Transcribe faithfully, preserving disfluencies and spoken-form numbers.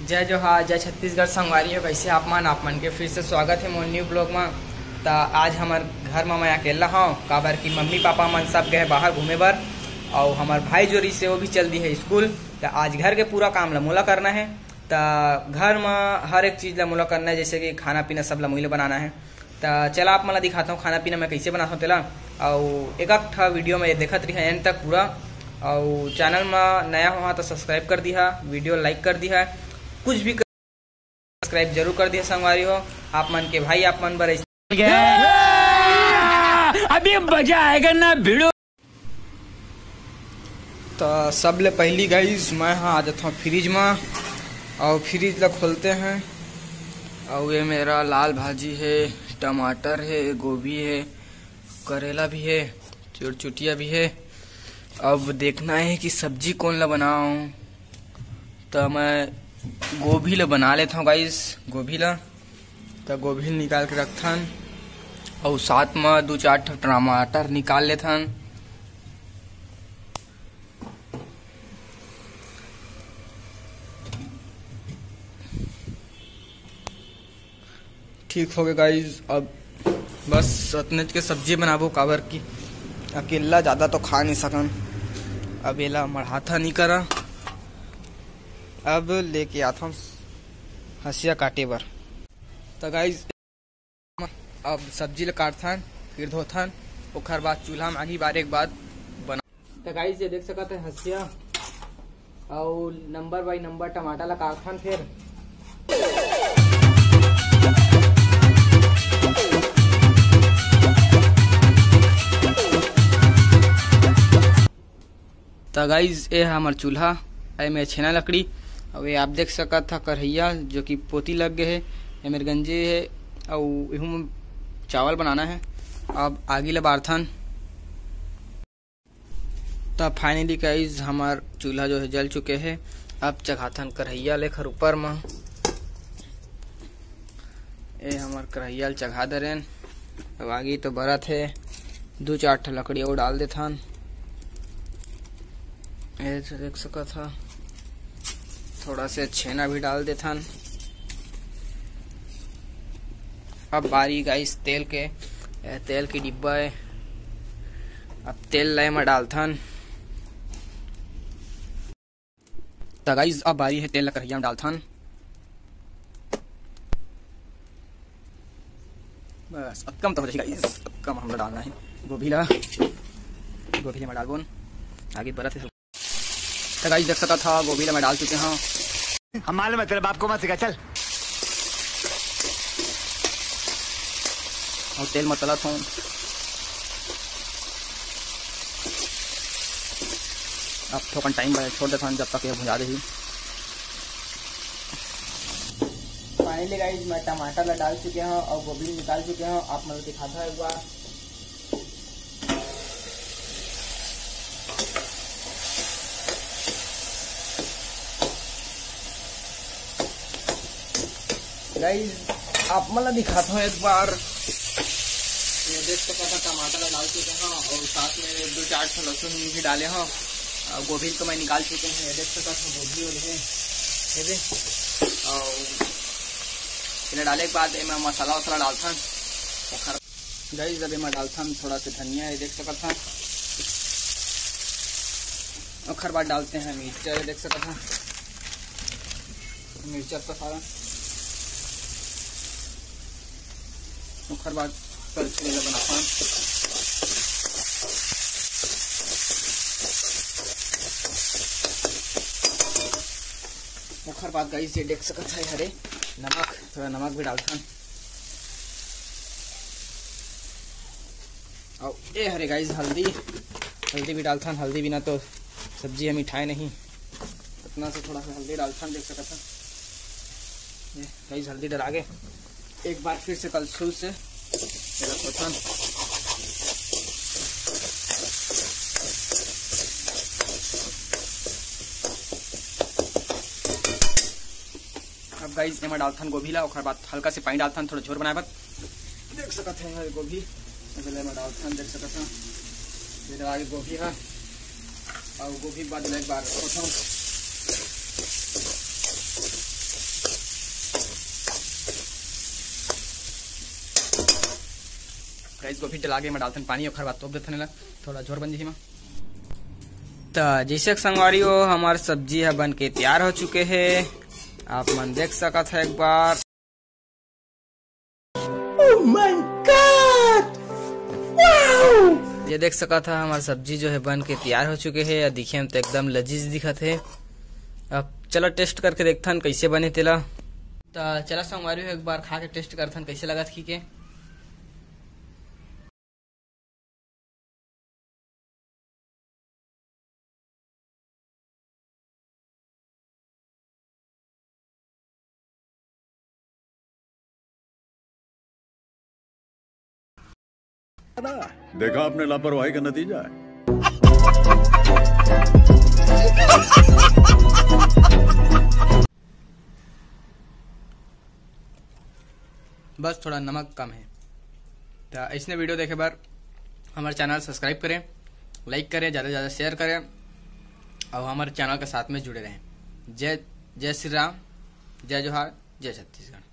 जय जोहार, जय छत्तीसगढ़ संगवारी हो। कैसे आप मन आप मन के फिर से स्वागत है मोर न्यू ब्लॉग में। तो आज हमार घर में मैं अकेला हूँ, काबर की मम्मी पापा मन सब गए बाहर घूमे बर और हमार भाई जोरी से वो भी चल दी है स्कूल। तो आज घर के पूरा काम ला मोला करना है। तो घर में हर एक चीज़ ला मोला करना है, जैसे कि खाना पीना सब ला मोला बनाना है। तो चला आप मला दिखाता हूँ खाना पीना मैं कैसे बनाता हूँ तेला। और एक एक वीडियो में देखत रही एंड तक पूरा। और चैनल में नया हुआ तो सब्सक्राइब कर दिया, वीडियो लाइक कर दिया, कुछ भी सब्सक्राइब जरूर कर दिया संगवारी हो। आप मन के भाई आप मन बर अभी मजा आएगा ना भिड़ो। तो सब ले पहली गाइस मैं हाँ आ जाता हूँ फ्रिज में और फ्रिज ला खोलते हैं। और ये मेरा लाल भाजी है, टमाटर है, गोभी है, करेला भी है, चुटचुटिया भी है। अब देखना है कि सब्जी कौन ला बनाऊं। तो मैं गोभी ला बना लेता हूँ गाइस। गोभी ला तो गोभी निकाल के रखथन और साथ में दो चार टमाटर निकाल लेथन। ठीक हो गया गाइस। अब बस उतने के सब्जी बनाबो, काबर की अकेला ज़्यादा तो खा नहीं सकन। अब एला मढ़ाथा नहीं करा। अब लेके आता हूँ हंसिया काटे बर। तो गाइस अब सब्जी ला काटथन, फिर धोथन, ओखर बाद चूल्हा में आगी बार एक बाद बना। तो गाइस ये देख सकते हैं हंसिया और नंबर बाई नंबर टमाटर ला काटथन। फिर तो गाइस ये है हमार चूल्हा, ये मेरे छेना लकड़ी। और ये आप देख सकते था कढ़ैया जो कि पोती लग गए है, ये मेरे गंजे है और यहू में चावल बनाना है। अब आगे ला बारथन। तो फाइनली गाइस हमार चूल्हा जो है जल चुके हैं। अब चढ़ाथन कढ़ैया लेकर ऊपर में। ये हमार कढ़ैया चढ़ा दे रहे। अब आगे तो बरत है, दो चार ठा लकड़ी और डाल देथन। ये देख सका था, थोड़ा से छेना भी डाल देथन। अब बारी गाइस तेल के, तेल की डिब्बा है। अब तेल लाए में डालथन। तो गाइस अब बारी है तेल कढ़ैया में डालथन। बस अब कम तो हो जाएगा गाइस, अब कम हमरा डालना है। गोभी ला गोभी में डालबोन आगे बरत है। तो गाइस देख सकता था गोभी ला मैं डाल चुके हैं। हम मालूम है तेरे बाप को मत सिखा, चल। और तेल मत तला था। अब थोड़ा टाइम छोड़ देता हूँ जब तक ये भुजा दे। फाइनली गाइस मैं टमाटर ला डाल चुके हैं और गोभी निकाल चुके हैं। आप मतलब दिखाता है एक बार। गाइस आप मतलब दिखाता हूँ एक बार। ये देख सकता था टमाटर डाल चुके हैं और साथ में दो चार ठो लहसुन भी डाले हैं। गोभी तो मैं निकाल चुके हैं। देख सकता था गोभी और है ये और इन्हें डाले के बाद मैं मसाला वसाला डालता हूँ। गाइस जब मैं डालता हूँ थोड़ा सा धनिया, ये देख सकता था। और बाद डालते हैं मिर्चा, देख सकता था मिर्चा का सारा। ओखर बाद कलछी बनाता हूँ। ओखर बाद गाइस ये देख सकता है हरे नमक, थोड़ा नमक भी डालता हूँ। और ये हरे गाइस हल्दी हल्दी भी डालता हूँ। हल्दी बिना तो सब्जी हम खाए नहीं, इतना से थोड़ा सा हल्दी डालता हूँ। देख सकता था ये गाइस हल्दी डला के एक बार फिर से कलछुल से रखोथन। अब गाइस में डालथन गोभी ला, और बाद हल्का से पानी डालथन, थोड़ा झोर बनाए बात। देख सकते हैं गोभी में डालथन, देख सकते हैं आगे गोभी है और गोभी बाद एक बार रखोथन। गैस गोभी डला के मैं डालते पानी और खर बात तोप देते ला थोड़ा जोर बन जी। तो जैसे संगवारी हो हमार सब्जी है बन के तैयार हो चुके हैं, आप मन देख सकत है एक बार। Oh my God! Wow! ये देख सका था हमारा सब्जी जो है बन के तैयार हो चुके हैं, दिखे में तो एकदम लजीज दिखत है। अब चलो टेस्ट करके देखथन कैसे बने तेला। तो चला संगवारी हो एक बार खा के टेस्ट करथन कैसे लगा थी के। देखा आपने लापरवाही का नतीजा है। बस थोड़ा नमक कम है। तो ऐसे वीडियो देखे बार हमारे चैनल सब्सक्राइब करें, लाइक करें, ज़्यादा से ज़्यादा शेयर करें और हमारे चैनल के साथ में जुड़े रहें। जय जय श्री राम, जय जोहार, जय छत्तीसगढ़।